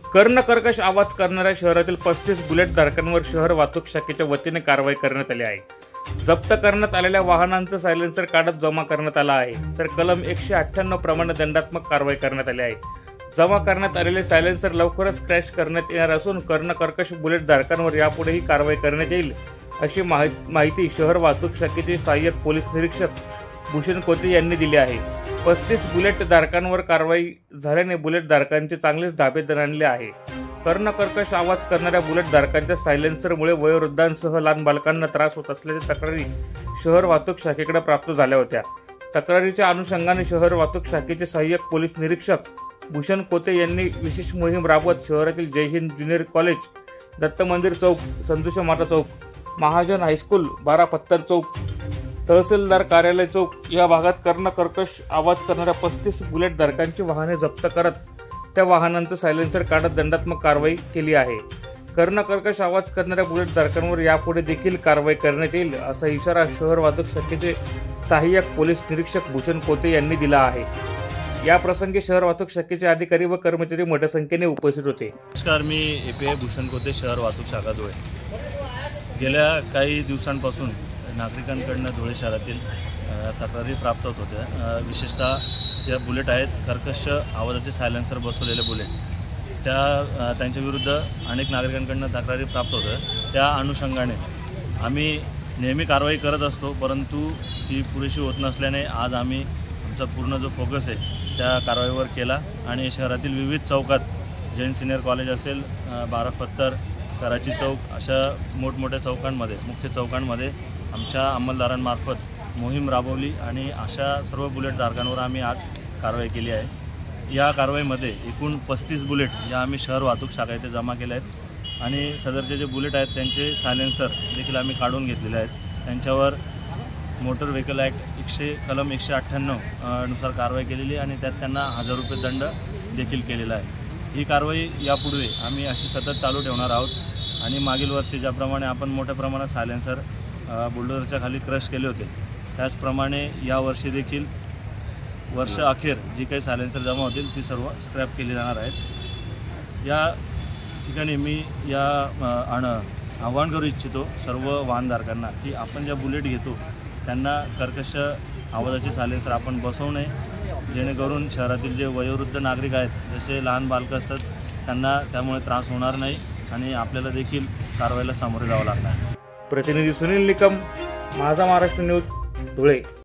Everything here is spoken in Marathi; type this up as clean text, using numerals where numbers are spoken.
कर्णकर्कश आवाज करणाऱ्या शहरातील 35 बुलेट धारकांवर शहर वाहतूक शाखेच्या वतीने कारवाई करण्यात आली आहे। जप्त करण्यात आलेल्या वाहनांचं सायलेन्सर काढत जमा करण्यात आला आहे, तर कलम 198 प्रमाणे दंडात्मक कारवाई करण्यात आली आहे। जमा करण्यात आलेले सायलेन्सर लवकरच क्रॅश करण्यात येणार असून कर्णकर्कश बुलेट धारकांवर यापुढेही कारवाई करण्यात येईल, अशी माहिती शहर वाहतूक शाखेचे सहाय्यक पोलीस निरीक्षक भूषण कोते यांनी दिली आहे। 35 बुलेट धारकांवर कारवाई झाल्याने बुलेट धारकांचे चांगलेच धाबे दणाणले आहे। कर्णकर्कश आवाज करणाऱ्या बुलेट धारकांच्या सायलेन्सरमुळे वयोवृद्धांसह लहान बालकांना त्रास होत असल्याच्या तक्रारी शहर वाहतूक शाखेकडे प्राप्त झाल्या होत्या। तक्रारीच्या अनुषंगाने शहर वाहतूक शाखेचे सहाय्यक पोलीस निरीक्षक भूषण कोते यांनी विशेष मोहीम राबवत शहरातील Jai Hind junior college, Datta Mandir Chowk, Santoshi Mata Chowk, Mahajan high school, 12 पत्तर चौक, तहसीलदार कार्यालय चौक या भागात कर्णकर्कश आवाज करणाऱ्या 35 बुलेट धारकांची वाहने जप्त करत त्या वाहनांचं सायलेन्सर काढत दंडात्मक कारवाई केली आहे। कर्णकर्कश आवाज करणाऱ्या बुलेट धारकांवर यापुढे देखील कारवाई करण्यात येईल, असा इशारा शहर वाहतूक शाखेचे सहाय्यक पोलीस निरीक्षक भूषण कोते यांनी दिला आहे। या प्रसंगी शहर वाहतूक शाखेचे अधिकारी व कर्मचारी मोठ्या संख्येने उपस्थित होते। नमस्कार, मी एपीआय भूषण कोते, शहर वाहतूक शाखा धुळे। गेल्या काही दिवसांपासून नागरिकांकडून धुळे शहरातील तक्रारी प्राप्त होत होत्या। विशेषतः ज्या बुलेट आहेत, कर्कश आवाजाचे सायलेन्सर बसवलेले बुलेट, त्यांच्या विरुद्ध अनेक नागरिकांकडून तक्रारी प्राप्त होत्या। त्या अनुषंगाने आम्ही नेहमी कारवाई करत असतो, परंतु ती पुरेशी होत नसल्याने आज आम्ही आमचा पूर्ण जो फोकस आहे त्या कारवाईवर केला आणि शहरातील विविध चौकात, जैन सिनियर कॉलेज असेल, 12 पत्तर, कराची चौक, अशा मोठमोठ्या चौकांमध्ये, मुख्य चौकांमध्ये आमच्या अंमलदारांमार्फत मोहीम राबवली आणि अशा सर्व बुलेट धारकांवर आम्ही आज कारवाई केली आहे। या कारवाईमध्ये एकूण 35 बुलेट या आम्ही शहर वाहतूक शाखा येथे जमा केल्या आहेत आणि सदरचे जे बुलेट आहेत त्यांचे सायलेन्सर देखील आम्ही काढून घेतलेले आहेत। त्यांच्यावर मोटर व्हेकल ॲक्ट कलम 198 नुसार कारवाई केलेली आणि त्यात त्यांना 1000 रुपये दंड देखील केलेला आहे। ही कारवाई यापुढे आम्ही अशी सतत चालू ठेवणार आहोत आणि मागील वर्षी ज्याप्रमाणे आपण मोठ्या प्रमाणात सायलेन्सर बुलडोझरच्या खाली क्रश केले होते, त्याचप्रमाणे यावर्षी देखील वर्ष अखेर जी काही सायलेन्सर जमा होतील ती सर्व स्क्रॅप केली जाणार आहेत। या ठिकाणी मी आवाहन करू इच्छितो सर्व वाहनधारकांना की आपण ज्या बुलेट घेतो त्यांना कर्कश आवाजाचे सायलेन्सर आपण बसवू नये, जेणेकरून शहरातील जे वयोवृद्ध नागरिक आहेत, जसे लहान बालकं असतात, त्यांना त्यामुळे त्रास होणार नाही आणि आपल्याला देखील कारवाईला सामोरे जावं लागणार। प्रतिनिधी सुनील निकम, माझा महाराष्ट्र न्यूज, धुळे।